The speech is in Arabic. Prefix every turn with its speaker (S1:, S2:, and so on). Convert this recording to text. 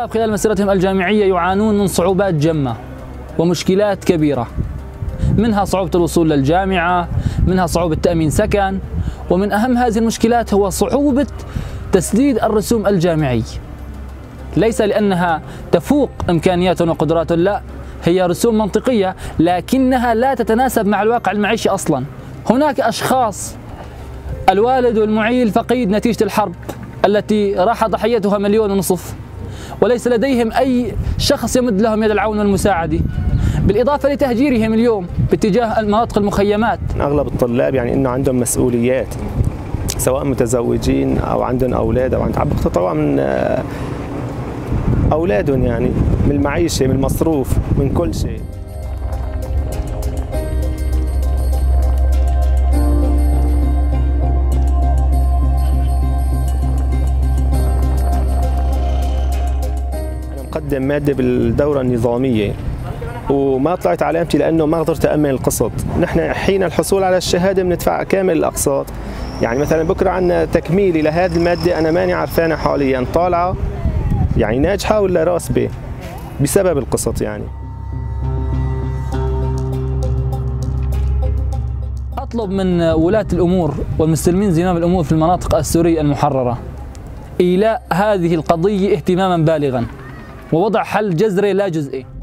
S1: الطلاب خلال مسيرتهم الجامعية يعانون من صعوبات جمة ومشكلات كبيرة، منها صعوبة الوصول للجامعة، منها صعوبة تأمين سكن، ومن أهم هذه المشكلات هو صعوبة تسديد الرسوم الجامعي. ليس لأنها تفوق إمكانياتهم وقدراتهم، لا، هي رسوم منطقية لكنها لا تتناسب مع الواقع المعيشي أصلا. هناك أشخاص الوالد والمعيل فقيد نتيجة الحرب التي راح ضحيتها 1.5 مليون، وليس لديهم أي شخص يمد لهم يد العون والمساعدة، بالإضافة لتهجيرهم اليوم باتجاه مناطق المخيمات.
S2: أغلب الطلاب يعني إنه عندهم مسؤوليات، سواء متزوجين أو عندهم أولاد أو عم بيقتطعوا من أولادهم، يعني من المعيشة، من المصروف، من كل شيء. أنا مقدم مادة بالدورة النظامية وما طلعت علامتي لأنه ما قدرت أأمن القسط. نحن حين الحصول على الشهادة بندفع كامل الأقساط، يعني مثلا بكرة عندنا تكميلي لهذه المادة أنا ماني عرفانة حاليا طالعة يعني ناجحة ولا راسبة بسبب القسط. يعني
S1: أطلب من ولاة الأمور والمستلمين زمام الأمور في المناطق السورية المحررة إيلاء هذه القضية اهتماما بالغا ووضع حل جذري لا جزئي.